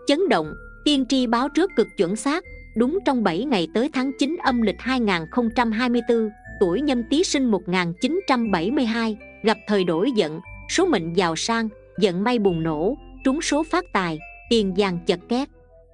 Chấn động, tiên tri báo trước cực chuẩn xác. Đúng trong 7 ngày tới tháng 9 âm lịch 2024, tuổi Nhâm Tý sinh 1972, gặp thời đổi vận, số mệnh giàu sang, vận may bùng nổ, trúng số phát tài, tiền vàng chật két.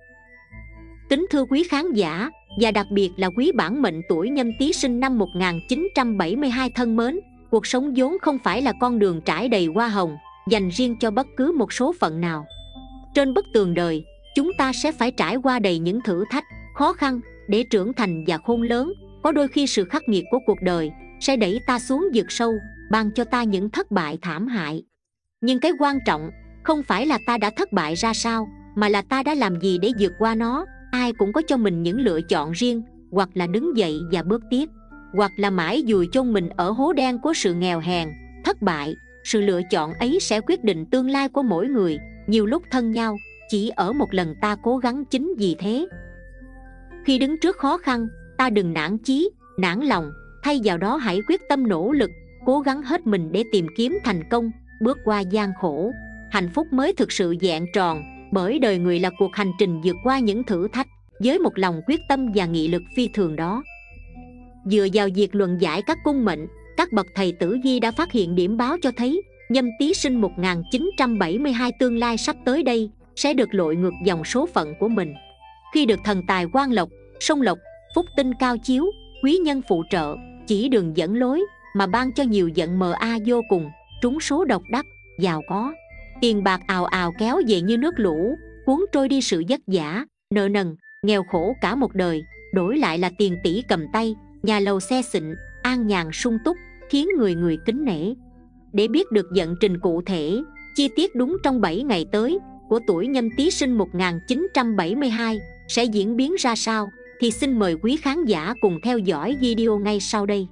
Kính thưa quý khán giả, và đặc biệt là quý bản mệnh tuổi Nhâm Tý sinh năm 1972 thân mến, cuộc sống vốn không phải là con đường trải đầy hoa hồng, dành riêng cho bất cứ một số phận nào. Trên bức tường đời, chúng ta sẽ phải trải qua đầy những thử thách, khó khăn để trưởng thành và khôn lớn. Có đôi khi sự khắc nghiệt của cuộc đời sẽ đẩy ta xuống vực sâu, ban cho ta những thất bại thảm hại. Nhưng cái quan trọng không phải là ta đã thất bại ra sao, mà là ta đã làm gì để vượt qua nó. Ai cũng có cho mình những lựa chọn riêng, hoặc là đứng dậy và bước tiếp, hoặc là mãi dùi chôn mình ở hố đen của sự nghèo hèn, thất bại. Sự lựa chọn ấy sẽ quyết định tương lai của mỗi người. Nhiều lúc thân nhau chỉ ở một lần ta cố gắng. Chính vì thế, khi đứng trước khó khăn, ta đừng nản chí, nản lòng. Thay vào đó hãy quyết tâm nỗ lực, cố gắng hết mình để tìm kiếm thành công. Bước qua gian khổ, hạnh phúc mới thực sự vẹn tròn. Bởi đời người là cuộc hành trình vượt qua những thử thách với một lòng quyết tâm và nghị lực phi thường đó. Dựa vào việc luận giải các cung mệnh, các bậc thầy tử vi đã phát hiện điểm báo cho thấy Nhâm Tý sinh 1972 tương lai sắp tới đây sẽ được lội ngược dòng số phận của mình. Khi được thần tài quan lộc, song lộc, phúc tinh cao chiếu, quý nhân phụ trợ, chỉ đường dẫn lối, mà ban cho nhiều vận ma vô cùng, trúng số độc đắc, giàu có. Tiền bạc ào ào kéo về như nước lũ, cuốn trôi đi sự vất vả, nợ nần, nghèo khổ cả một đời, đổi lại là tiền tỷ cầm tay, nhà lầu xe xịn, an nhàn sung túc, khiến người người kính nể. Để biết được vận trình cụ thể, chi tiết đúng trong 7 ngày tới của tuổi Nhâm Tý sinh 1972 sẽ diễn biến ra sao, thì xin mời quý khán giả cùng theo dõi video ngay sau đây.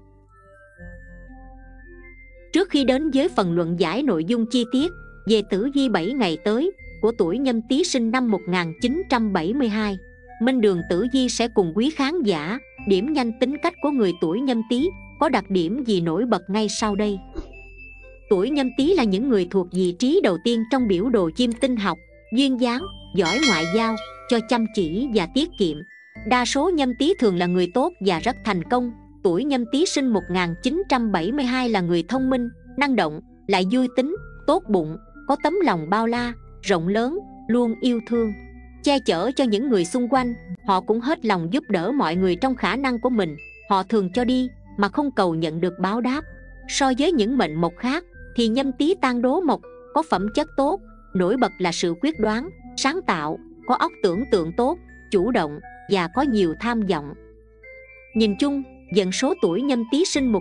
Trước khi đến với phần luận giải nội dung chi tiết về tử vi 7 ngày tới của tuổi Nhâm Tý sinh năm 1972, Minh Đường Tử Vi sẽ cùng quý khán giả điểm nhanh tính cách của người tuổi Nhâm Tý có đặc điểm gì nổi bật ngay sau đây. Tuổi Nhâm Tý là những người thuộc vị trí đầu tiên trong biểu đồ chiêm tinh học, duyên dáng, giỏi ngoại giao, cho chăm chỉ và tiết kiệm. Đa số Nhâm Tý thường là người tốt và rất thành công. Tuổi Nhâm Tý sinh 1972 là người thông minh, năng động, lại vui tính, tốt bụng, có tấm lòng bao la, rộng lớn, luôn yêu thương, che chở cho những người xung quanh. Họ cũng hết lòng giúp đỡ mọi người trong khả năng của mình. Họ thường cho đi mà không cầu nhận được báo đáp. So với những mệnh mộc khác thì Nhâm Tý Tang Đố Mộc có phẩm chất tốt, nổi bật là sự quyết đoán, sáng tạo, có óc tưởng tượng tốt, chủ động và có nhiều tham vọng. Nhìn chung, vận số tuổi Nhâm Tý sinh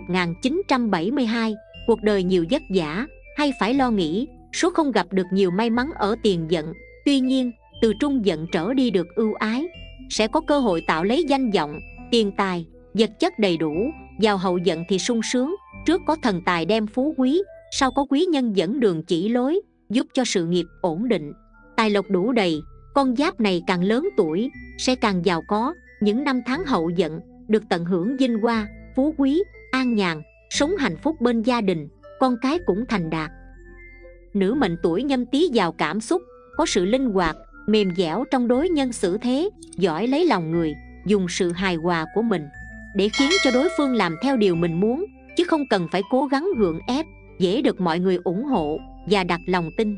1972, cuộc đời nhiều vất vả hay phải lo nghĩ, số không gặp được nhiều may mắn ở tiền vận. Tuy nhiên, từ trung vận trở đi được ưu ái, sẽ có cơ hội tạo lấy danh vọng, tiền tài, vật chất đầy đủ. Vào hậu vận thì sung sướng, trước có thần tài đem phú quý, sau có quý nhân dẫn đường chỉ lối, giúp cho sự nghiệp ổn định, tài lộc đủ đầy. Con giáp này càng lớn tuổi sẽ càng giàu có. Những năm tháng hậu vận được tận hưởng vinh hoa, phú quý, an nhàn, sống hạnh phúc bên gia đình, con cái cũng thành đạt. Nữ mệnh tuổi Nhâm Tý giàu cảm xúc, có sự linh hoạt, mềm dẻo trong đối nhân xử thế, giỏi lấy lòng người, dùng sự hài hòa của mình để khiến cho đối phương làm theo điều mình muốn, chứ không cần phải cố gắng gượng ép, dễ được mọi người ủng hộ và đặt lòng tin.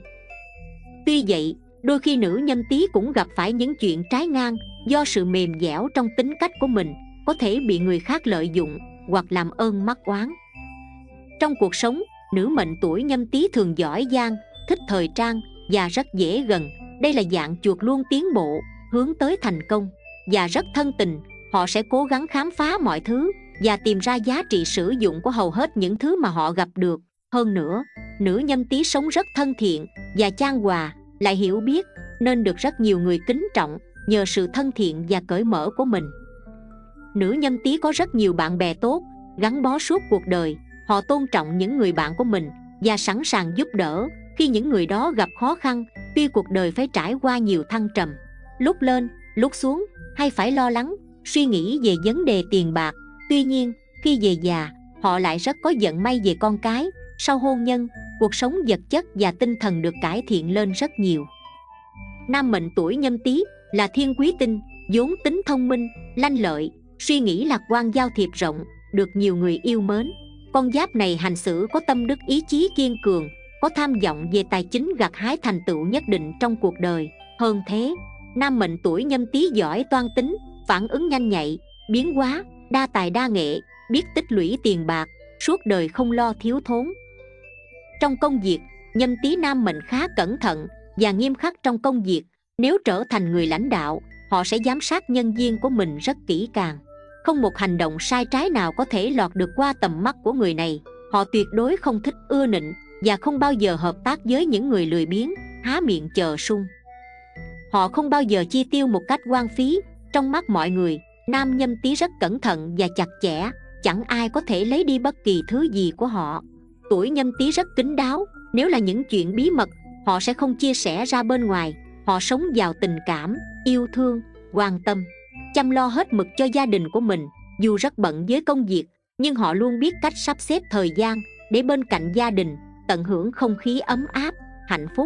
Tuy vậy, đôi khi nữ Nhâm Tý cũng gặp phải những chuyện trái ngang do sự mềm dẻo trong tính cách của mình, có thể bị người khác lợi dụng hoặc làm ơn mắc oán. Trong cuộc sống, nữ mệnh tuổi Nhâm Tý thường giỏi giang, thích thời trang và rất dễ gần. Đây là dạng chuột luôn tiến bộ, hướng tới thành công và rất thân tình. Họ sẽ cố gắng khám phá mọi thứ và tìm ra giá trị sử dụng của hầu hết những thứ mà họ gặp được. Hơn nữa, nữ Nhâm Tý sống rất thân thiện và chan hòa, lại hiểu biết nên được rất nhiều người kính trọng nhờ sự thân thiện và cởi mở của mình. Nữ Nhâm Tý có rất nhiều bạn bè tốt, gắn bó suốt cuộc đời. Họ tôn trọng những người bạn của mình và sẵn sàng giúp đỡ khi những người đó gặp khó khăn. Tuy cuộc đời phải trải qua nhiều thăng trầm, lúc lên, lúc xuống, hay phải lo lắng, suy nghĩ về vấn đề tiền bạc. Tuy nhiên, khi về già, họ lại rất có vận may về con cái. Sau hôn nhân, cuộc sống vật chất và tinh thần được cải thiện lên rất nhiều. Nam mệnh tuổi Nhâm Tý là thiên quý tinh, vốn tính thông minh, lanh lợi, suy nghĩ lạc quan, giao thiệp rộng, được nhiều người yêu mến. Con giáp này hành xử có tâm đức, ý chí kiên cường, có tham vọng về tài chính, gặt hái thành tựu nhất định trong cuộc đời. Hơn thế, nam mệnh tuổi Nhâm Tý giỏi toan tính, phản ứng nhanh nhạy, biến hóa, đa tài đa nghệ, biết tích lũy tiền bạc, suốt đời không lo thiếu thốn. Trong công việc, Nhâm Tý nam mệnh khá cẩn thận và nghiêm khắc trong công việc. Nếu trở thành người lãnh đạo, họ sẽ giám sát nhân viên của mình rất kỹ càng. Không một hành động sai trái nào có thể lọt được qua tầm mắt của người này. Họ tuyệt đối không thích ưa nịnh và không bao giờ hợp tác với những người lười biếng, há miệng chờ sung. Họ không bao giờ chi tiêu một cách hoang phí. Trong mắt mọi người, nam Nhâm Tý rất cẩn thận và chặt chẽ, chẳng ai có thể lấy đi bất kỳ thứ gì của họ. Tuổi Nhâm Tý rất kín đáo, nếu là những chuyện bí mật, họ sẽ không chia sẻ ra bên ngoài. Họ sống vào tình cảm, yêu thương, quan tâm, chăm lo hết mực cho gia đình của mình. Dù rất bận với công việc, nhưng họ luôn biết cách sắp xếp thời gian để bên cạnh gia đình, tận hưởng không khí ấm áp, hạnh phúc.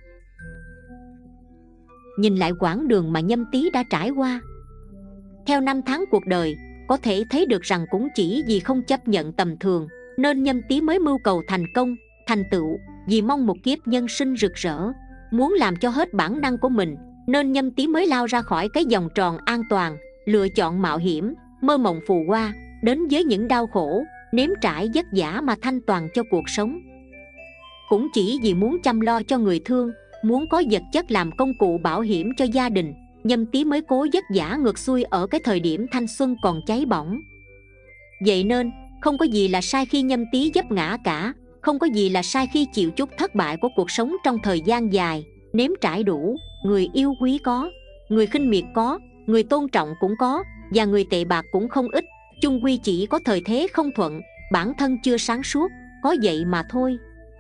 Nhìn lại quãng đường mà Nhâm Tý đã trải qua, theo năm tháng cuộc đời, có thể thấy được rằng cũng chỉ vì không chấp nhận tầm thường, nên Nhâm Tý mới mưu cầu thành công, thành tựu, vì mong một kiếp nhân sinh rực rỡ. Muốn làm cho hết bản năng của mình, nên Nhâm Tý mới lao ra khỏi cái vòng tròn an toàn, lựa chọn mạo hiểm, mơ mộng phù hoa, đến với những đau khổ, nếm trải vất vả mà thanh toàn cho cuộc sống. Cũng chỉ vì muốn chăm lo cho người thương, muốn có vật chất làm công cụ bảo hiểm cho gia đình, Nhâm Tý mới cố vất vả ngược xuôi ở cái thời điểm thanh xuân còn cháy bỏng. Vậy nên, không có gì là sai khi Nhâm Tý vấp ngã cả. Không có gì là sai khi chịu chút thất bại của cuộc sống trong thời gian dài. Nếm trải đủ, người yêu quý có, người khinh miệt có, người tôn trọng cũng có, và người tệ bạc cũng không ít. Chung quy chỉ có thời thế không thuận, bản thân chưa sáng suốt, có vậy mà thôi.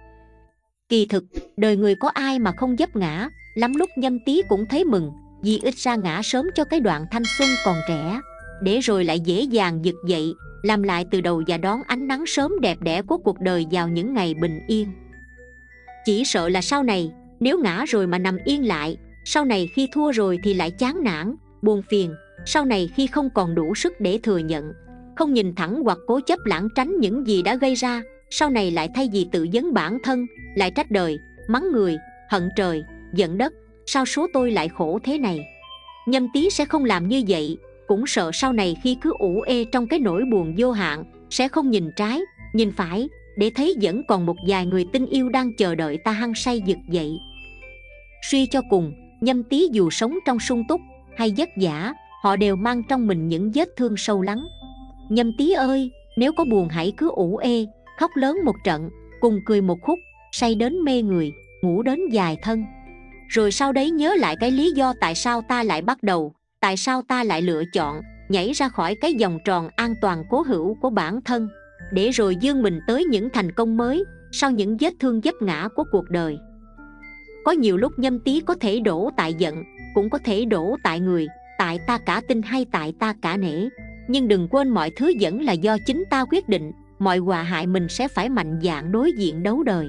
Kỳ thực, đời người có ai mà không vấp ngã. Lắm lúc Nhâm Tý cũng thấy mừng, vì ít ra ngã sớm cho cái đoạn thanh xuân còn trẻ, để rồi lại dễ dàng vực dậy, làm lại từ đầu và đón ánh nắng sớm đẹp đẽ của cuộc đời vào những ngày bình yên. Chỉ sợ là sau này, nếu ngã rồi mà nằm yên lại, sau này khi thua rồi thì lại chán nản, buồn phiền, sau này khi không còn đủ sức để thừa nhận, không nhìn thẳng hoặc cố chấp lảng tránh những gì đã gây ra, sau này lại thay vì tự vấn bản thân, lại trách đời, mắng người, hận trời, giận đất, sao số tôi lại khổ thế này. Nhâm Tý sẽ không làm như vậy, cũng sợ sau này khi cứ ủ ê trong cái nỗi buồn vô hạn, sẽ không nhìn trái, nhìn phải, để thấy vẫn còn một vài người tình yêu đang chờ đợi ta hăng say vực dậy. Suy cho cùng, Nhâm Tý dù sống trong sung túc hay vất vả, họ đều mang trong mình những vết thương sâu lắng. Nhâm Tý ơi, nếu có buồn hãy cứ ủ ê, khóc lớn một trận, cùng cười một khúc, say đến mê người, ngủ đến dài thân. Rồi sau đấy nhớ lại cái lý do tại sao ta lại bắt đầu, tại sao ta lại lựa chọn nhảy ra khỏi cái vòng tròn an toàn cố hữu của bản thân, để rồi vươn mình tới những thành công mới sau những vết thương vấp ngã của cuộc đời. Có nhiều lúc Nhâm Tý có thể đổ tại giận, cũng có thể đổ tại người, tại ta cả tin hay tại ta cả nể. Nhưng đừng quên mọi thứ vẫn là do chính ta quyết định, mọi họa hại mình sẽ phải mạnh dạn đối diện đấu đời.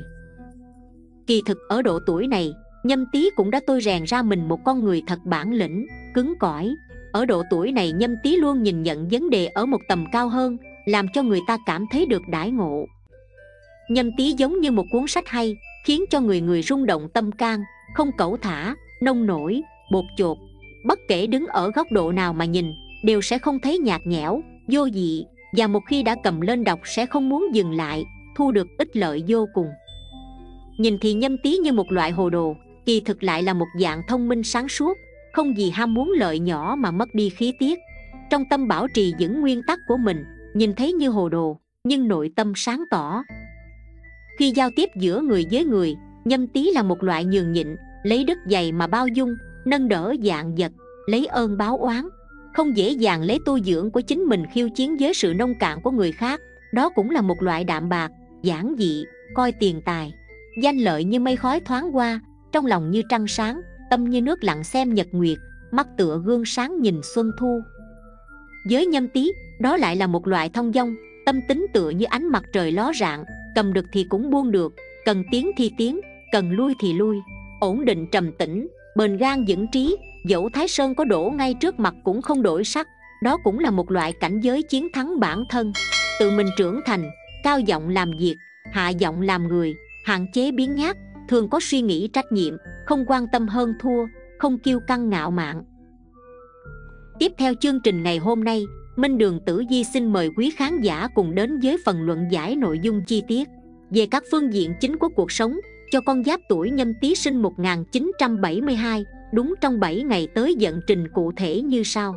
Kỳ thực ở độ tuổi này, Nhâm Tý cũng đã tôi rèn ra mình một con người thật bản lĩnh, cứng cỏi. Ở độ tuổi này Nhâm Tý luôn nhìn nhận vấn đề ở một tầm cao hơn, làm cho người ta cảm thấy được đãi ngộ. Nhâm Tý giống như một cuốn sách hay, khiến cho người người rung động tâm can, không cẩu thả, nông nổi, bột chột. Bất kể đứng ở góc độ nào mà nhìn, đều sẽ không thấy nhạt nhẽo, vô vị, và một khi đã cầm lên đọc sẽ không muốn dừng lại, thu được ích lợi vô cùng. Nhìn thì Nhâm Tý như một loại hồ đồ, kỳ thực lại là một dạng thông minh sáng suốt, không vì ham muốn lợi nhỏ mà mất đi khí tiết. Trong tâm bảo trì vững nguyên tắc của mình, nhìn thấy như hồ đồ, nhưng nội tâm sáng tỏ. Khi giao tiếp giữa người với người, Nhâm Tý là một loại nhường nhịn, lấy đức dày mà bao dung, nâng đỡ vạn vật, lấy ơn báo oán, không dễ dàng lấy tu dưỡng của chính mình khiêu chiến với sự nông cạn của người khác. Đó cũng là một loại đạm bạc, giản dị, coi tiền tài, danh lợi như mây khói thoáng qua, trong lòng như trăng sáng, tâm như nước lặng xem nhật nguyệt, mắt tựa gương sáng nhìn xuân thu. Với Nhâm Tý, đó lại là một loại thông dong, tâm tính tựa như ánh mặt trời ló rạng, cầm được thì cũng buông được, cần tiến thì tiến, cần lui thì lui, ổn định trầm tĩnh, bền gan vững trí, dẫu Thái Sơn có đổ ngay trước mặt cũng không đổi sắc. Đó cũng là một loại cảnh giới chiến thắng bản thân. Tự mình trưởng thành, cao giọng làm việc, hạ giọng làm người, hạn chế biến nhát, thường có suy nghĩ trách nhiệm, không quan tâm hơn thua, không kiêu căng ngạo mạn. Tiếp theo chương trình ngày hôm nay, Minh Đường Tử Vi xin mời quý khán giả cùng đến với phần luận giải nội dung chi tiết về các phương diện chính của cuộc sống cho con giáp tuổi Nhâm Tý sinh 1972, đúng trong 7 ngày tới. Vận trình cụ thể như sau.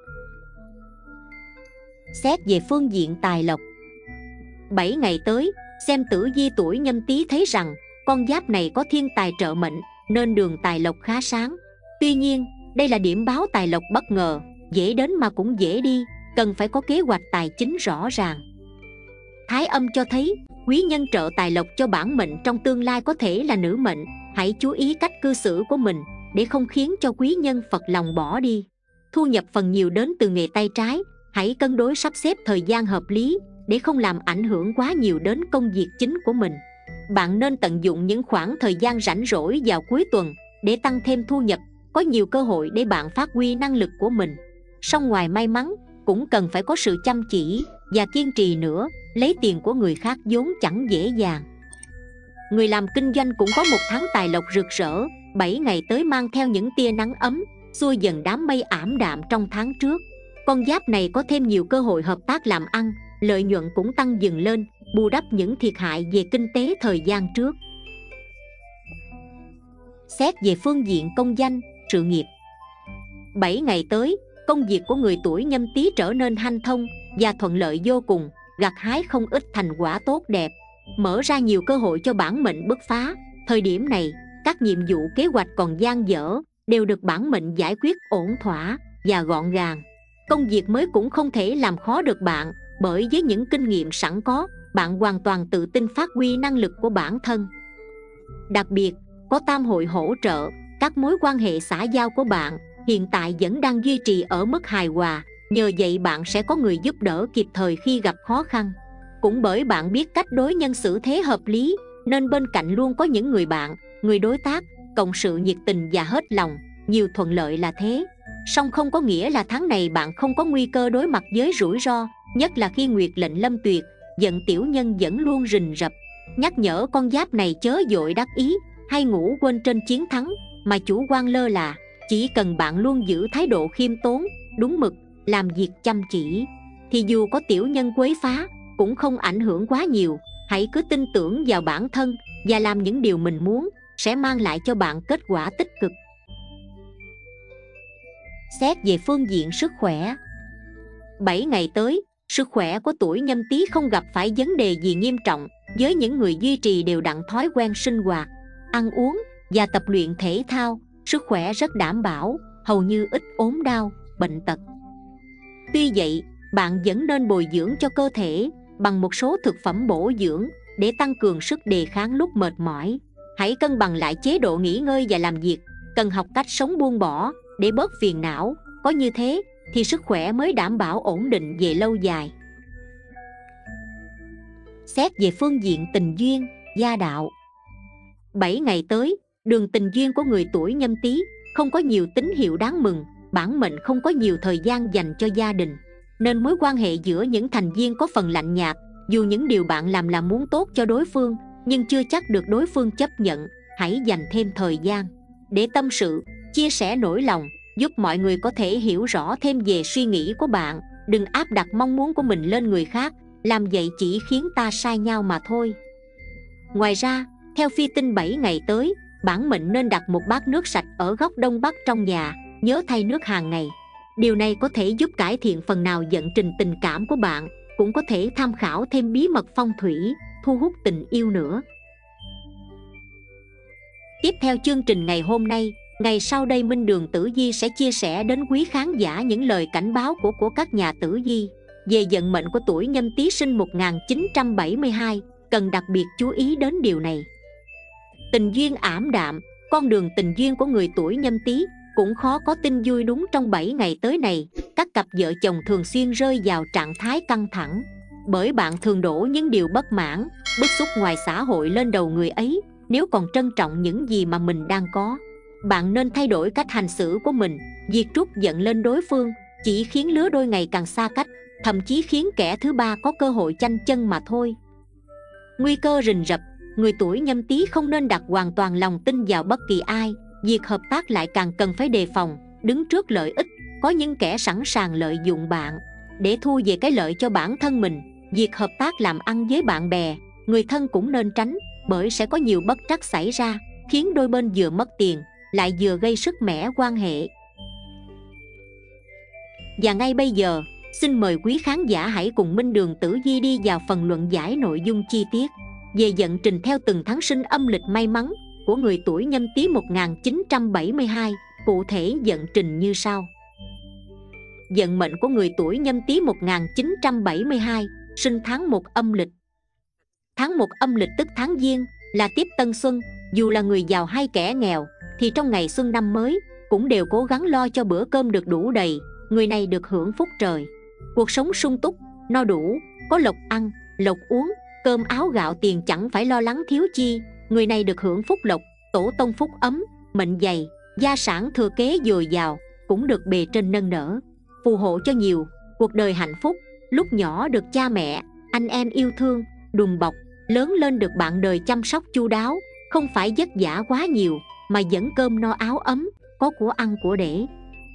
Xét về phương diện tài lộc, 7 ngày tới, xem tử vi tuổi Nhâm Tý thấy rằng con giáp này có thiên tài trợ mệnh nên đường tài lộc khá sáng. Tuy nhiên, đây là điểm báo tài lộc bất ngờ, dễ đến mà cũng dễ đi, cần phải có kế hoạch tài chính rõ ràng. Thái âm cho thấy quý nhân trợ tài lộc cho bản mệnh trong tương lai có thể là nữ mệnh. Hãy chú ý cách cư xử của mình để không khiến cho quý nhân phật lòng bỏ đi. Thu nhập phần nhiều đến từ nghề tay trái. Hãy cân đối sắp xếp thời gian hợp lý để không làm ảnh hưởng quá nhiều đến công việc chính của mình. Bạn nên tận dụng những khoảng thời gian rảnh rỗi vào cuối tuần để tăng thêm thu nhập, có nhiều cơ hội để bạn phát huy năng lực của mình. Song ngoài may mắn, cũng cần phải có sự chăm chỉ và kiên trì nữa. Lấy tiền của người khác vốn chẳng dễ dàng. Người làm kinh doanh cũng có một tháng tài lộc rực rỡ. 7 ngày tới mang theo những tia nắng ấm, xua dần đám mây ảm đạm trong tháng trước. Con giáp này có thêm nhiều cơ hội hợp tác làm ăn, lợi nhuận cũng tăng dần lên, bù đắp những thiệt hại về kinh tế thời gian trước. Xét về phương diện công danh, sự nghiệp, 7 ngày tới, công việc của người tuổi Nhâm Tý trở nên hanh thông và thuận lợi vô cùng, gặt hái không ít thành quả tốt đẹp, mở ra nhiều cơ hội cho bản mệnh bứt phá. Thời điểm này, các nhiệm vụ kế hoạch còn dang dở đều được bản mệnh giải quyết ổn thỏa và gọn gàng. Công việc mới cũng không thể làm khó được bạn, bởi với những kinh nghiệm sẵn có, bạn hoàn toàn tự tin phát huy năng lực của bản thân. Đặc biệt, có tam hội hỗ trợ, các mối quan hệ xã giao của bạn hiện tại vẫn đang duy trì ở mức hài hòa. Nhờ vậy bạn sẽ có người giúp đỡ kịp thời khi gặp khó khăn. Cũng bởi bạn biết cách đối nhân xử thế hợp lý, nên bên cạnh luôn có những người bạn, người đối tác, cộng sự nhiệt tình và hết lòng. Nhiều thuận lợi là thế. Song không có nghĩa là tháng này bạn không có nguy cơ đối mặt với rủi ro, nhất là khi nguyệt lệnh lâm tuyệt, vận tiểu nhân vẫn luôn rình rập. Nhắc nhở con giáp này chớ vội đắc ý hay ngủ quên trên chiến thắng mà chủ quan lơ là. Chỉ cần bạn luôn giữ thái độ khiêm tốn, đúng mực, làm việc chăm chỉ, thì dù có tiểu nhân quấy phá cũng không ảnh hưởng quá nhiều. Hãy cứ tin tưởng vào bản thân và làm những điều mình muốn, sẽ mang lại cho bạn kết quả tích cực. Xét về phương diện sức khỏe, 7 ngày tới, sức khỏe của tuổi Nhâm Tý không gặp phải vấn đề gì nghiêm trọng. Với những người duy trì đều đặn thói quen sinh hoạt, ăn uống và tập luyện thể thao, sức khỏe rất đảm bảo, hầu như ít ốm đau, bệnh tật. Tuy vậy, bạn vẫn nên bồi dưỡng cho cơ thể bằng một số thực phẩm bổ dưỡng để tăng cường sức đề kháng lúc mệt mỏi. Hãy cân bằng lại chế độ nghỉ ngơi và làm việc, cần học cách sống buông bỏ để bớt phiền não. Có như thế thì sức khỏe mới đảm bảo ổn định về lâu dài. Xét về phương diện tình duyên, gia đạo, 7 ngày tới, đường tình duyên của người tuổi Nhâm Tý không có nhiều tín hiệu đáng mừng. Bản mệnh không có nhiều thời gian dành cho gia đình, nên mối quan hệ giữa những thành viên có phần lạnh nhạt. Dù những điều bạn làm là muốn tốt cho đối phương, nhưng chưa chắc được đối phương chấp nhận. Hãy dành thêm thời gian để tâm sự, chia sẻ nỗi lòng, giúp mọi người có thể hiểu rõ thêm về suy nghĩ của bạn. Đừng áp đặt mong muốn của mình lên người khác, làm vậy chỉ khiến ta sai nhau mà thôi. Ngoài ra, theo phi tinh 7 ngày tới, bản mệnh nên đặt một bát nước sạch ở góc đông bắc trong nhà, nhớ thay nước hàng ngày. Điều này có thể giúp cải thiện phần nào vận trình tình cảm của bạn, cũng có thể tham khảo thêm bí mật phong thủy, thu hút tình yêu nữa. Tiếp theo chương trình ngày hôm nay, ngày sau đây Minh Đường Tử Vi sẽ chia sẻ đến quý khán giả những lời cảnh báo của các nhà tử vi về vận mệnh của tuổi Nhâm Tý sinh 1972. Cần đặc biệt chú ý đến điều này. Tình duyên ảm đạm, con đường tình duyên của người tuổi Nhâm Tý cũng khó có tin vui đúng trong 7 ngày tới này. Các cặp vợ chồng thường xuyên rơi vào trạng thái căng thẳng, bởi bạn thường đổ những điều bất mãn, bức xúc ngoài xã hội lên đầu người ấy, nếu còn trân trọng những gì mà mình đang có. Bạn nên thay đổi cách hành xử của mình. Việc trút giận lên đối phương chỉ khiến lứa đôi ngày càng xa cách, thậm chí khiến kẻ thứ ba có cơ hội chanh chân mà thôi. Nguy cơ rình rập. Người tuổi Nhâm Tý không nên đặt hoàn toàn lòng tin vào bất kỳ ai. Việc hợp tác lại càng cần phải đề phòng, đứng trước lợi ích. Có những kẻ sẵn sàng lợi dụng bạn để thu về cái lợi cho bản thân mình. Việc hợp tác làm ăn với bạn bè, người thân cũng nên tránh, bởi sẽ có nhiều bất trắc xảy ra, khiến đôi bên vừa mất tiền lại vừa gây sức mẻ quan hệ. Và ngay bây giờ, xin mời quý khán giả hãy cùng Minh Đường Tử Vi đi vào phần luận giải nội dung chi tiết về vận trình theo từng tháng sinh âm lịch may mắn của người tuổi Nhâm Tý 1972. Cụ thể vận trình như sau. Vận mệnh của người tuổi Nhâm Tý 1972, sinh tháng 1 âm lịch. Tháng 1 âm lịch tức tháng Giêng, là tiếp tân xuân. Dù là người giàu hay kẻ nghèo thì trong ngày xuân năm mới cũng đều cố gắng lo cho bữa cơm được đủ đầy. Người này được hưởng phúc trời, cuộc sống sung túc, no đủ, có lộc ăn, lộc uống, cơm áo gạo tiền chẳng phải lo lắng thiếu chi. Người này được hưởng phúc lộc, tổ tông phúc ấm, mệnh dày, gia sản thừa kế dồi dào, cũng được bề trên nâng đỡ, phù hộ cho nhiều, cuộc đời hạnh phúc. Lúc nhỏ được cha mẹ, anh em yêu thương, đùm bọc, lớn lên được bạn đời chăm sóc chu đáo, không phải vất vả quá nhiều mà vẫn cơm no áo ấm, có của ăn của để.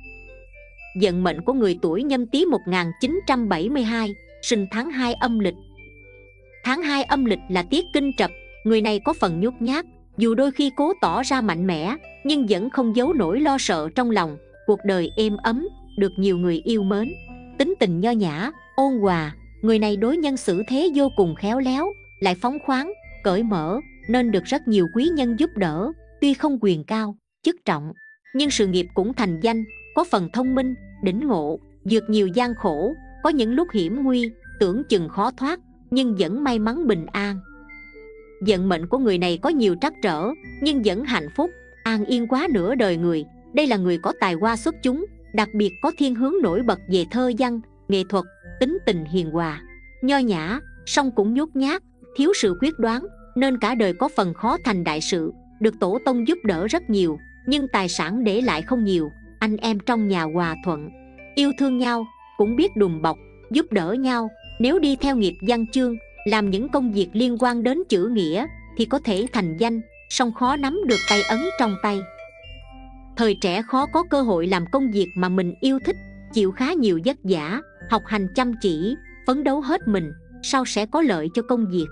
Vận mệnh của người tuổi Nhâm Tý 1972, sinh tháng 2 âm lịch. Tháng 2 âm lịch là tiết kinh trập. Người này có phần nhút nhát, dù đôi khi cố tỏ ra mạnh mẽ nhưng vẫn không giấu nổi lo sợ trong lòng. Cuộc đời êm ấm, được nhiều người yêu mến. Tính tình nho nhã, ôn hòa. Người này đối nhân xử thế vô cùng khéo léo, lại phóng khoáng, cởi mở, nên được rất nhiều quý nhân giúp đỡ. Tuy không quyền cao, chức trọng, nhưng sự nghiệp cũng thành danh. Có phần thông minh, đỉnh ngộ, vượt nhiều gian khổ. Có những lúc hiểm nguy, tưởng chừng khó thoát, nhưng vẫn may mắn bình an. Vận mệnh của người này có nhiều trắc trở, nhưng vẫn hạnh phúc, an yên quá nửa đời người. Đây là người có tài hoa xuất chúng, đặc biệt có thiên hướng nổi bật về thơ văn, nghệ thuật. Tính tình hiền hòa, nho nhã, song cũng nhút nhát, thiếu sự quyết đoán, nên cả đời có phần khó thành đại sự. Được tổ tông giúp đỡ rất nhiều, nhưng tài sản để lại không nhiều. Anh em trong nhà hòa thuận, yêu thương nhau, cũng biết đùm bọc, giúp đỡ nhau. Nếu đi theo nghiệp văn chương, làm những công việc liên quan đến chữ nghĩa thì có thể thành danh, song khó nắm được tay ấn trong tay. Thời trẻ khó có cơ hội làm công việc mà mình yêu thích, chịu khá nhiều vất vả, học hành chăm chỉ, phấn đấu hết mình, sau sẽ có lợi cho công việc.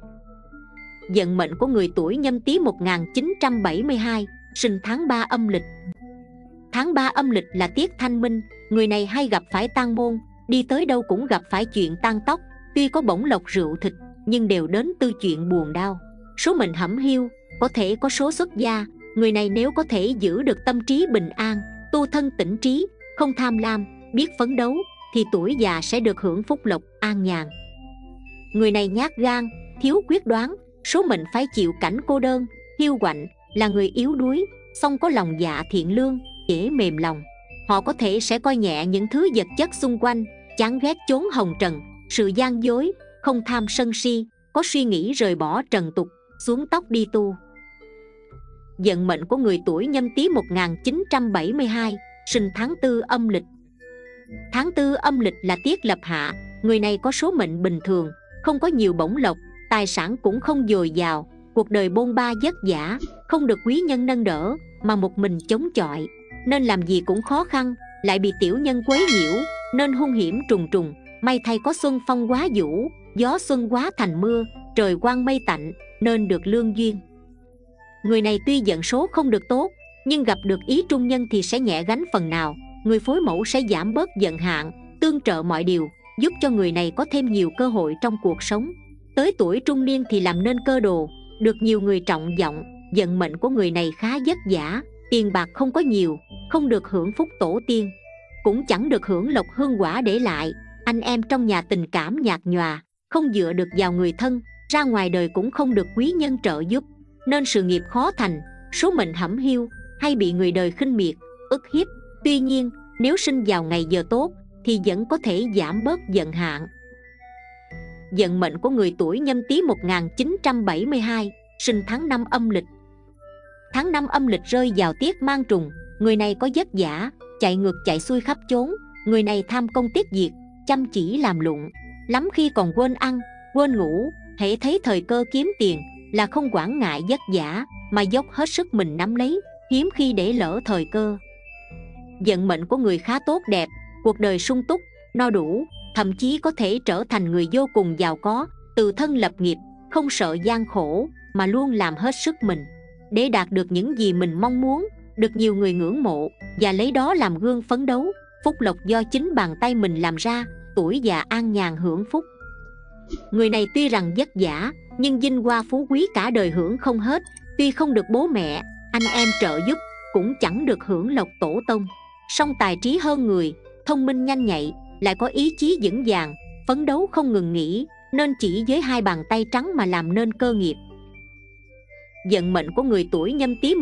Vận mệnh của người tuổi Nhâm Tý 1972, sinh tháng 3 âm lịch. Tháng 3 âm lịch là tiết thanh minh. Người này hay gặp phải tang môn, đi tới đâu cũng gặp phải chuyện tang tóc. Tuy có bổng lộc rượu thịt, nhưng đều đến từ chuyện buồn đau. Số mệnh hẩm hiu, có thể có số xuất gia. Người này nếu có thể giữ được tâm trí bình an, tu thân tĩnh trí, không tham lam, biết phấn đấu, thì tuổi già sẽ được hưởng phúc lộc, an nhàn. Người này nhát gan, thiếu quyết đoán, số mệnh phải chịu cảnh cô đơn, hiu quạnh, là người yếu đuối, song có lòng dạ thiện lương, dễ mềm lòng. Họ có thể sẽ coi nhẹ những thứ vật chất xung quanh, chán ghét chốn hồng trần, sự gian dối, không tham sân si, có suy nghĩ rời bỏ trần tục, xuống tóc đi tu. Vận mệnh của người tuổi Nhâm Tý 1972, sinh tháng 4 âm lịch. Tháng 4 âm lịch là tiết lập hạ. Người này có số mệnh bình thường, không có nhiều bổng lộc, tài sản cũng không dồi dào. Cuộc đời bôn ba vất vả, không được quý nhân nâng đỡ, mà một mình chống chọi, nên làm gì cũng khó khăn. Lại bị tiểu nhân quấy nhiễu, nên hung hiểm trùng trùng. May thay có xuân phong quá vũ, gió xuân quá thành mưa, trời quang mây tạnh, nên được lương duyên. Người này tuy vận số không được tốt, nhưng gặp được ý trung nhân thì sẽ nhẹ gánh phần nào. Người phối mẫu sẽ giảm bớt vận hạn, tương trợ mọi điều, giúp cho người này có thêm nhiều cơ hội trong cuộc sống. Tới tuổi trung niên thì làm nên cơ đồ, được nhiều người trọng vọng. Vận mệnh của người này khá vất vả, tiền bạc không có nhiều, không được hưởng phúc tổ tiên, cũng chẳng được hưởng lộc hương quả để lại. Anh em trong nhà tình cảm nhạt nhòa, không dựa được vào người thân, ra ngoài đời cũng không được quý nhân trợ giúp, nên sự nghiệp khó thành. Số mệnh hẩm hiu, hay bị người đời khinh miệt, ức hiếp. Tuy nhiên, nếu sinh vào ngày giờ tốt thì vẫn có thể giảm bớt vận hạn. Vận mệnh của người tuổi Nhâm Tý 1972, sinh tháng 5 âm lịch. Tháng 5 âm lịch rơi vào tiết mang trùng, người này có vất vả, chạy ngược chạy xuôi khắp chốn. Người này tham công tiếc việc, chăm chỉ làm lụng, lắm khi còn quên ăn, quên ngủ. Hễ thấy thời cơ kiếm tiền là không quản ngại vất vả, mà dốc hết sức mình nắm lấy, hiếm khi để lỡ thời cơ. Vận mệnh của người khá tốt đẹp, cuộc đời sung túc, no đủ, thậm chí có thể trở thành người vô cùng giàu có, tự thân lập nghiệp, không sợ gian khổ, mà luôn làm hết sức mình để đạt được những gì mình mong muốn, được nhiều người ngưỡng mộ và lấy đó làm gương phấn đấu. Phúc lộc do chính bàn tay mình làm ra, tuổi già an nhàn hưởng phúc. Người này tuy rằng vất vả, nhưng vinh hoa phú quý cả đời hưởng không hết. Tuy không được bố mẹ, anh em trợ giúp, cũng chẳng được hưởng lộc tổ tông. Song tài trí hơn người, thông minh nhanh nhạy, lại có ý chí vững vàng, phấn đấu không ngừng nghỉ, nên chỉ với 2 bàn tay trắng mà làm nên cơ nghiệp. Vận mệnh của người tuổi Nhâm Tý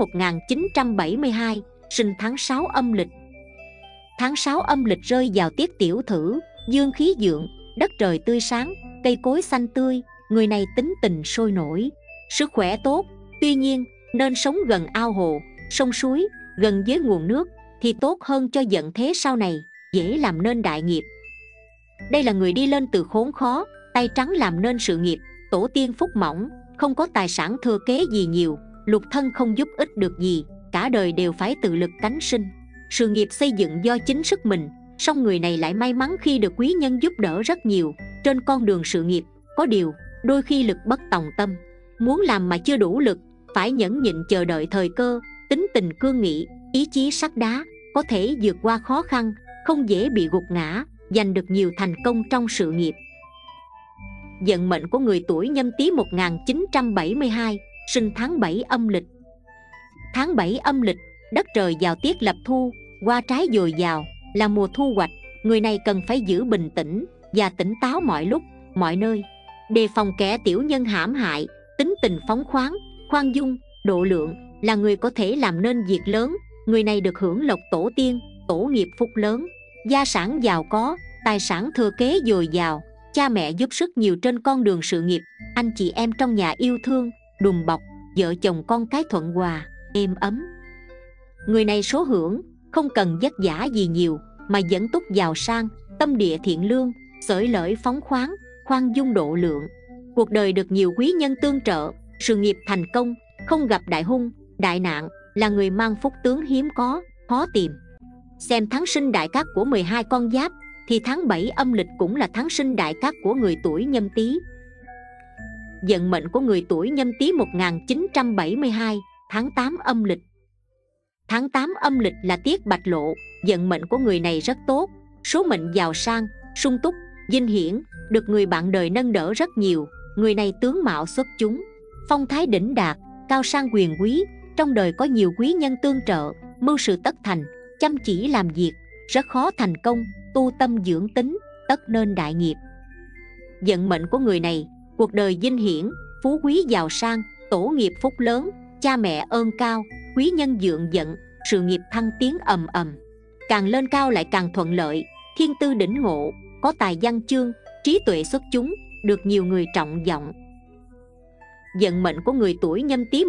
1972, sinh tháng 6 âm lịch. Tháng 6 âm lịch rơi vào tiết Tiểu Thử, dương khí vượng, đất trời tươi sáng, cây cối xanh tươi. Người này tính tình sôi nổi, sức khỏe tốt. Tuy nhiên nên sống gần ao hồ, sông suối, gần với nguồn nước thì tốt hơn cho vận thế sau này, dễ làm nên đại nghiệp. Đây là người đi lên từ khốn khó, tay trắng làm nên sự nghiệp, tổ tiên phúc mỏng, không có tài sản thừa kế gì nhiều, lục thân không giúp ích được gì, cả đời đều phải tự lực cánh sinh. Sự nghiệp xây dựng do chính sức mình, song người này lại may mắn khi được quý nhân giúp đỡ rất nhiều trên con đường sự nghiệp. Có điều đôi khi lực bất tòng tâm, muốn làm mà chưa đủ lực, phải nhẫn nhịn chờ đợi thời cơ. Tính tình cương nghị, ý chí sắt đá, có thể vượt qua khó khăn, không dễ bị gục ngã, giành được nhiều thành công trong sự nghiệp. Vận mệnh của người tuổi Nhâm Tý 1972, sinh tháng 7 âm lịch. Tháng 7 âm lịch, đất trời vào tiết lập thu, hoa trái dồi dào, là mùa thu hoạch. Người này cần phải giữ bình tĩnh và tỉnh táo mọi lúc, mọi nơi, đề phòng kẻ tiểu nhân hãm hại. Tính tình phóng khoáng, khoan dung, độ lượng, là người có thể làm nên việc lớn. Người này được hưởng lộc tổ tiên, tổ nghiệp phúc lớn, gia sản giàu có, tài sản thừa kế dồi dào, cha mẹ giúp sức nhiều trên con đường sự nghiệp, anh chị em trong nhà yêu thương, đùm bọc, vợ chồng con cái thuận hòa, êm ấm. Người này số hưởng, không cần vất vả gì nhiều, mà dẫn túc giàu sang, tâm địa thiện lương, xởi lởi phóng khoáng, khoan dung độ lượng. Cuộc đời được nhiều quý nhân tương trợ, sự nghiệp thành công, không gặp đại hung, đại nạn, là người mang phúc tướng hiếm có, khó tìm. Xem tháng sinh đại cát của 12 con giáp, thì tháng 7 âm lịch cũng là tháng sinh đại cát của người tuổi Nhâm Tý. Vận mệnh của người tuổi Nhâm Tý 1972, tháng 8 âm lịch. Tháng 8 âm lịch là tiết bạch lộ, vận mệnh của người này rất tốt, số mệnh giàu sang, sung túc, vinh hiển, được người bạn đời nâng đỡ rất nhiều. Người này tướng mạo xuất chúng, phong thái đỉnh đạt, cao sang quyền quý, trong đời có nhiều quý nhân tương trợ, mưu sự tất thành, chăm chỉ làm việc, rất khó thành công, tu tâm dưỡng tính, tất nên đại nghiệp. Vận mệnh của người này, cuộc đời vinh hiển, phú quý giàu sang, tổ nghiệp phúc lớn, cha mẹ ơn cao, quý nhân dượng vận, sự nghiệp thăng tiến ầm ầm. Càng lên cao lại càng thuận lợi, thiên tư đỉnh ngộ, có tài văn chương, trí tuệ xuất chúng, được nhiều người trọng vọng. Vận mệnh của người tuổi Nhâm Tý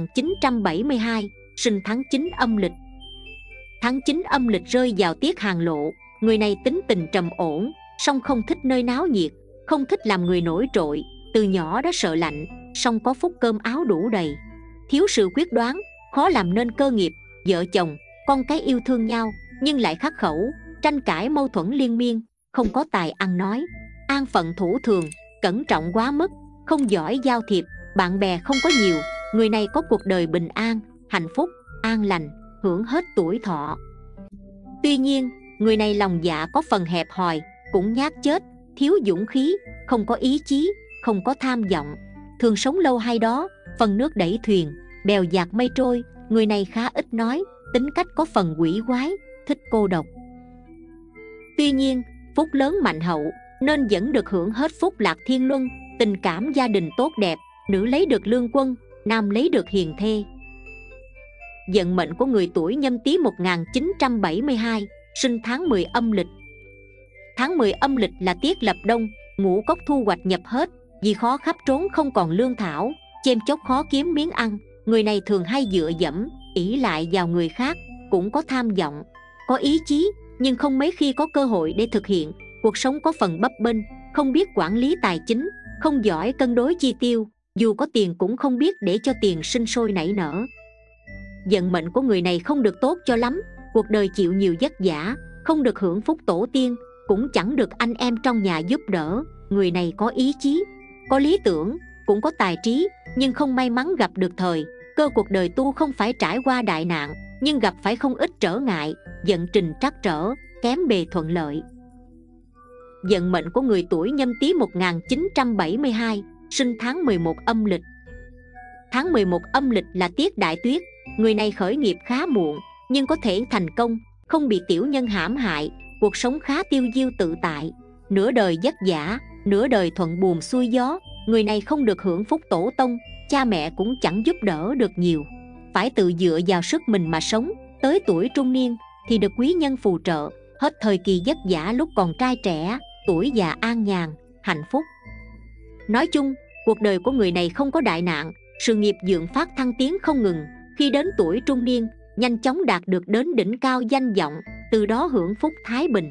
1972, sinh tháng 9 âm lịch. Tháng 9 âm lịch rơi vào tiết hàn lộ, người này tính tình trầm ổn, song không thích nơi náo nhiệt, không thích làm người nổi trội, từ nhỏ đã sợ lạnh, song có phúc cơm áo đủ đầy. Thiếu sự quyết đoán, khó làm nên cơ nghiệp, vợ chồng, con cái yêu thương nhau, nhưng lại khắc khẩu, tranh cãi mâu thuẫn liên miên, không có tài ăn nói, an phận thủ thường, cẩn trọng quá mức, không giỏi giao thiệp, bạn bè không có nhiều. Người này có cuộc đời bình an, hạnh phúc, an lành, hưởng hết tuổi thọ. Tuy nhiên, người này lòng dạ có phần hẹp hòi, cũng nhát chết, thiếu dũng khí, không có ý chí, không có tham vọng, thường sống lâu hay đó, phần nước đẩy thuyền, bèo dạt mây trôi. Người này khá ít nói, tính cách có phần quỷ quái, thích cô độc. Tuy nhiên, phúc lớn mạnh hậu, nên vẫn được hưởng hết phúc lạc thiên luân, tình cảm gia đình tốt đẹp, nữ lấy được lương quân, nam lấy được hiền thê. Vận mệnh của người tuổi Nhâm Tý 1972, sinh tháng 10 âm lịch. Tháng 10 âm lịch là tiết lập đông, ngũ cốc thu hoạch nhập hết, vì khó khắp trốn không còn lương thảo, chêm chóc khó kiếm miếng ăn. Người này thường hay dựa dẫm, ỷ lại vào người khác, cũng có tham vọng, có ý chí, nhưng không mấy khi có cơ hội để thực hiện. Cuộc sống có phần bấp bênh, không biết quản lý tài chính, không giỏi cân đối chi tiêu, dù có tiền cũng không biết để cho tiền sinh sôi nảy nở. Vận mệnh của người này không được tốt cho lắm, cuộc đời chịu nhiều vất vả, không được hưởng phúc tổ tiên, cũng chẳng được anh em trong nhà giúp đỡ. Người này có ý chí, có lý tưởng, cũng có tài trí, nhưng không may mắn gặp được thời cơ. Cuộc đời tu không phải trải qua đại nạn, nhưng gặp phải không ít trở ngại, vận trình trắc trở, kém bề thuận lợi. Vận mệnh của người tuổi Nhâm Tý 1972, sinh tháng 11 âm lịch. Tháng 11 âm lịch là tiết đại tuyết. Người này khởi nghiệp khá muộn, nhưng có thể thành công, không bị tiểu nhân hãm hại, cuộc sống khá tiêu diêu tự tại. Nửa đời vất vả, nửa đời thuận buồm xuôi gió. Người này không được hưởng phúc tổ tông, cha mẹ cũng chẳng giúp đỡ được nhiều, phải tự dựa vào sức mình mà sống. Tới tuổi trung niên thì được quý nhân phù trợ, hết thời kỳ vất vả lúc còn trai trẻ, tuổi già an nhàn, hạnh phúc. Nói chung, cuộc đời của người này không có đại nạn, sự nghiệp vượng phát thăng tiến không ngừng. Khi đến tuổi trung niên, nhanh chóng đạt được đến đỉnh cao danh vọng, từ đó hưởng phúc thái bình.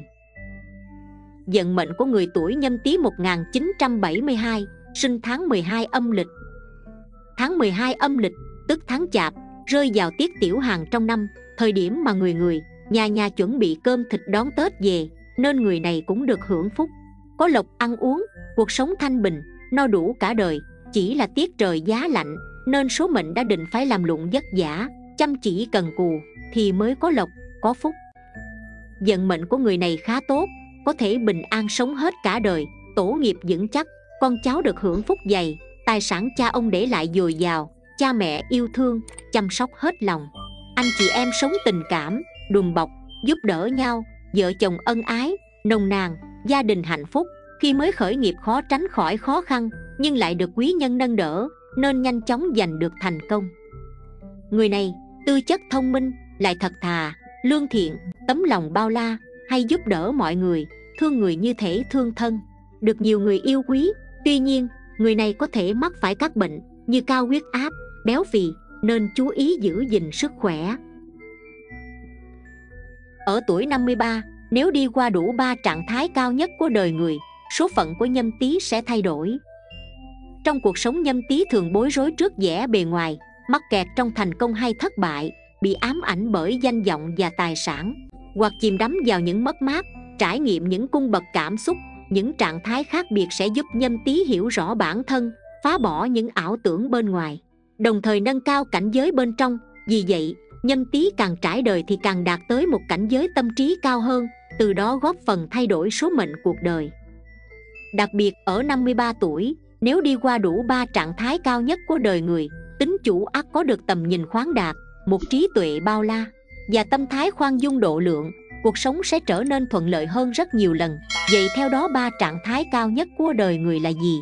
Vận mệnh của người tuổi Nhâm Tý 1972, sinh tháng 12 âm lịch. Tháng 12 âm lịch, tức tháng Chạp, rơi vào tiết tiểu hàn trong năm, thời điểm mà người nhà nhà chuẩn bị cơm thịt đón Tết về, nên người này cũng được hưởng phúc, có lộc ăn uống, cuộc sống thanh bình, no đủ cả đời. Chỉ là tiết trời giá lạnh, nên số mệnh đã định phải làm lụng vất vả, chăm chỉ cần cù thì mới có lộc, có phúc. Vận mệnh của người này khá tốt, có thể bình an sống hết cả đời, tổ nghiệp vững chắc, con cháu được hưởng phúc dày, tài sản cha ông để lại dồi dào, cha mẹ yêu thương, chăm sóc hết lòng. Anh chị em sống tình cảm, đùm bọc, giúp đỡ nhau, vợ chồng ân ái, nồng nàn, gia đình hạnh phúc. Khi mới khởi nghiệp khó tránh khỏi khó khăn, nhưng lại được quý nhân nâng đỡ, nên nhanh chóng giành được thành công. Người này tư chất thông minh, lại thật thà, lương thiện, tấm lòng bao la, hay giúp đỡ mọi người, thương người như thể thương thân, được nhiều người yêu quý. Tuy nhiên, người này có thể mắc phải các bệnh như cao huyết áp, béo phì, nên chú ý giữ gìn sức khỏe. Ở tuổi 53, nếu đi qua đủ 3 trạng thái cao nhất của đời người, số phận của Nhâm Tý sẽ thay đổi. Trong cuộc sống, Nhâm Tý thường bối rối trước vẻ bề ngoài, mắc kẹt trong thành công hay thất bại, bị ám ảnh bởi danh vọng và tài sản, hoặc chìm đắm vào những mất mát, trải nghiệm những cung bậc cảm xúc. Những trạng thái khác biệt sẽ giúp Nhâm Tý hiểu rõ bản thân, phá bỏ những ảo tưởng bên ngoài, đồng thời nâng cao cảnh giới bên trong. Vì vậy, Nhâm Tý càng trải đời thì càng đạt tới một cảnh giới tâm trí cao hơn, từ đó góp phần thay đổi số mệnh cuộc đời. Đặc biệt ở 53 tuổi, nếu đi qua đủ 3 trạng thái cao nhất của đời người, tính chủ ắt có được tầm nhìn khoáng đạt, một trí tuệ bao la và tâm thái khoan dung độ lượng, cuộc sống sẽ trở nên thuận lợi hơn rất nhiều lần. Vậy theo đó 3 trạng thái cao nhất của đời người là gì?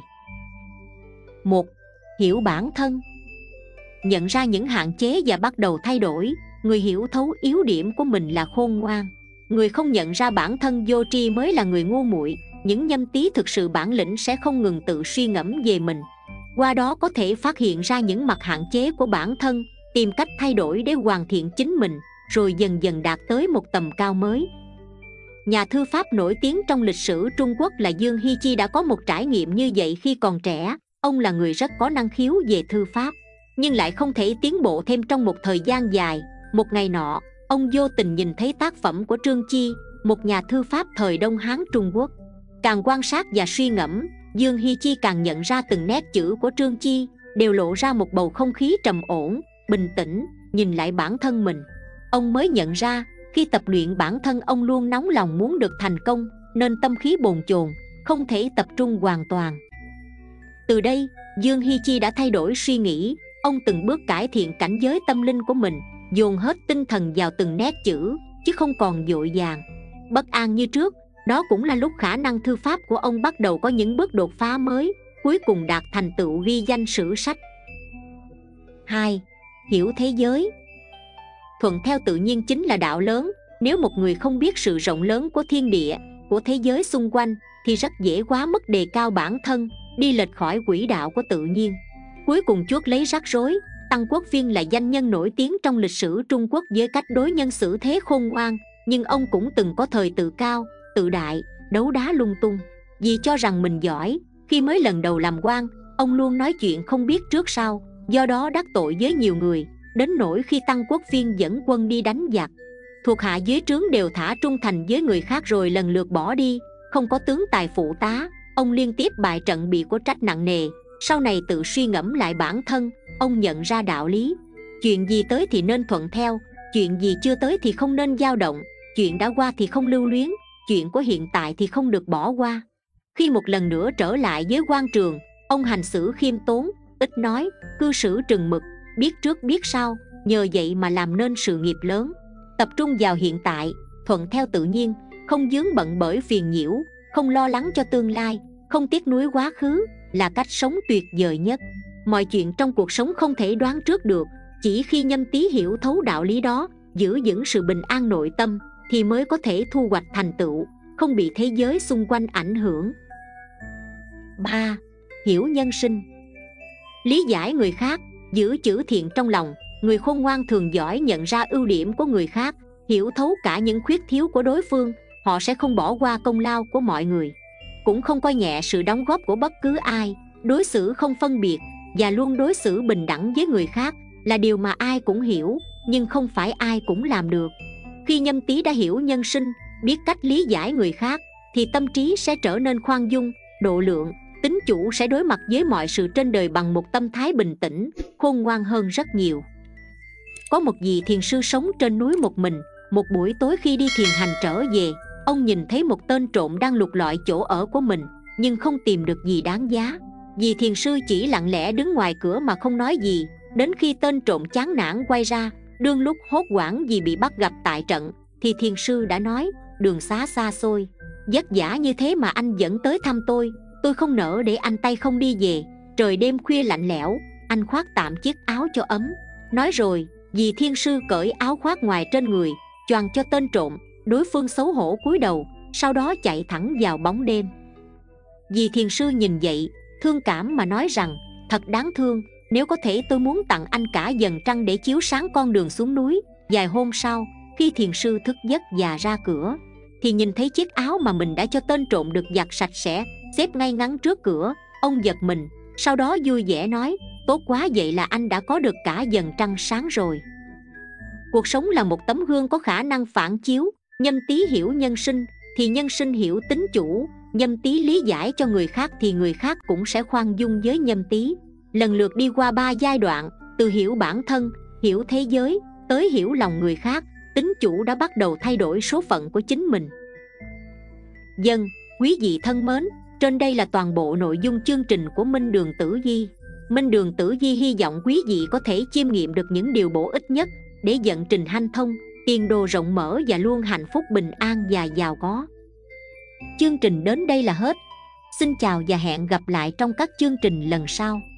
1. Hiểu bản thân. Nhận ra những hạn chế và bắt đầu thay đổi. Người hiểu thấu yếu điểm của mình là khôn ngoan. Người không nhận ra bản thân vô tri mới là người ngu muội. Những Nhâm Tý thực sự bản lĩnh sẽ không ngừng tự suy ngẫm về mình, qua đó có thể phát hiện ra những mặt hạn chế của bản thân, tìm cách thay đổi để hoàn thiện chính mình, rồi dần dần đạt tới một tầm cao mới. Nhà thư pháp nổi tiếng trong lịch sử Trung Quốc là Dương Hy Chi đã có một trải nghiệm như vậy khi còn trẻ. Ông là người rất có năng khiếu về thư pháp, nhưng lại không thể tiến bộ thêm trong một thời gian dài. Một ngày nọ, ông vô tình nhìn thấy tác phẩm của Trương Chi, một nhà thư pháp thời Đông Hán Trung Quốc. Càng quan sát và suy ngẫm, Dương Hy Chi càng nhận ra từng nét chữ của Trương Chi đều lộ ra một bầu không khí trầm ổn, bình tĩnh. Nhìn lại bản thân mình, ông mới nhận ra khi tập luyện bản thân ông luôn nóng lòng muốn được thành công, nên tâm khí bồn chồn, không thể tập trung hoàn toàn. Từ đây, Dương Hy Chi đã thay đổi suy nghĩ. Ông từng bước cải thiện cảnh giới tâm linh của mình, dồn hết tinh thần vào từng nét chữ, chứ không còn vội vàng, bất an như trước. Đó cũng là lúc khả năng thư pháp của ông bắt đầu có những bước đột phá mới, cuối cùng đạt thành tựu ghi danh sử sách. 2. Hiểu thế giới. Thuận theo tự nhiên chính là đạo lớn. Nếu một người không biết sự rộng lớn của thiên địa, của thế giới xung quanh, thì rất dễ quá mức đề cao bản thân, đi lệch khỏi quỹ đạo của tự nhiên, cuối cùng chuốc lấy rắc rối, Tăng Quốc Phiên là danh nhân nổi tiếng trong lịch sử Trung Quốc với cách đối nhân xử thế khôn ngoan, nhưng ông cũng từng có thời tự cao, tự đại, đấu đá lung tung. Vì cho rằng mình giỏi, khi mới lần đầu làm quan, ông luôn nói chuyện không biết trước sau, do đó đắc tội với nhiều người, đến nỗi khi Tăng Quốc Phiên dẫn quân đi đánh giặc, thuộc hạ dưới trướng đều thả trung thành với người khác rồi lần lượt bỏ đi, không có tướng tài phụ tá. Ông liên tiếp bại trận bị có trách nặng nề. Sau này tự suy ngẫm lại bản thân, ông nhận ra đạo lý: chuyện gì tới thì nên thuận theo, chuyện gì chưa tới thì không nên dao động, chuyện đã qua thì không lưu luyến, chuyện của hiện tại thì không được bỏ qua. Khi một lần nữa trở lại với quan trường, ông hành xử khiêm tốn, ít nói, cư xử trừng mực, biết trước biết sau, nhờ vậy mà làm nên sự nghiệp lớn. Tập trung vào hiện tại, thuận theo tự nhiên, không vướng bận bởi phiền nhiễu, không lo lắng cho tương lai, không tiếc nuối quá khứ, là cách sống tuyệt vời nhất. Mọi chuyện trong cuộc sống không thể đoán trước được, chỉ khi Nhâm Tý hiểu thấu đạo lý đó, giữ vững sự bình an nội tâm, thì mới có thể thu hoạch thành tựu, không bị thế giới xung quanh ảnh hưởng. 3. Hiểu nhân sinh. Lý giải người khác, giữ chữ thiện trong lòng. Người khôn ngoan thường giỏi nhận ra ưu điểm của người khác, hiểu thấu cả những khuyết thiếu của đối phương. Họ sẽ không bỏ qua công lao của mọi người, cũng không coi nhẹ sự đóng góp của bất cứ ai, đối xử không phân biệt và luôn đối xử bình đẳng với người khác là điều mà ai cũng hiểu, nhưng không phải ai cũng làm được. Khi Nhâm Tý đã hiểu nhân sinh, biết cách lý giải người khác, thì tâm trí sẽ trở nên khoan dung, độ lượng, tính chủ sẽ đối mặt với mọi sự trên đời bằng một tâm thái bình tĩnh, khôn ngoan hơn rất nhiều. Có một vị thiền sư sống trên núi một mình. Một buổi tối khi đi thiền hành trở về, ông nhìn thấy một tên trộm đang lục lọi chỗ ở của mình, nhưng không tìm được gì đáng giá. Vị thiền sư chỉ lặng lẽ đứng ngoài cửa mà không nói gì. Đến khi tên trộm chán nản quay ra, đương lúc hốt hoảng vì bị bắt gặp tại trận, thì thiền sư đã nói: đường xá xa xôi, vất vả như thế mà anh vẫn tới thăm tôi không nỡ để anh tay không đi về. Trời đêm khuya lạnh lẽo, anh khoác tạm chiếc áo cho ấm. Nói rồi, vị thiên sư cởi áo khoác ngoài trên người, choàng cho tên trộm. Đối phương xấu hổ cúi đầu, sau đó chạy thẳng vào bóng đêm. Vị thiền sư nhìn vậy, thương cảm mà nói rằng: thật đáng thương, nếu có thể tôi muốn tặng anh cả dần trăng để chiếu sáng con đường xuống núi. Vài hôm sau, khi thiền sư thức giấc và ra cửa, thì nhìn thấy chiếc áo mà mình đã cho tên trộm được giặt sạch sẽ, xếp ngay ngắn trước cửa. Ông giật mình, sau đó vui vẻ nói: tốt quá, vậy là anh đã có được cả dần trăng sáng rồi. Cuộc sống là một tấm gương có khả năng phản chiếu. Nhâm Tý hiểu nhân sinh thì nhân sinh hiểu tính chủ. Nhâm Tý lý giải cho người khác thì người khác cũng sẽ khoan dung với Nhâm Tý. Lần lượt đi qua 3 giai đoạn, từ hiểu bản thân, hiểu thế giới, tới hiểu lòng người khác, tính chủ đã bắt đầu thay đổi số phận của chính mình. Dân, quý vị thân mến, trên đây là toàn bộ nội dung chương trình của Minh Đường Tử Vi. Minh Đường Tử Vi hy vọng quý vị có thể chiêm nghiệm được những điều bổ ích nhất để vận trình hanh thông, tiền đồ rộng mở và luôn hạnh phúc bình an và giàu có. Chương trình đến đây là hết. Xin chào và hẹn gặp lại trong các chương trình lần sau.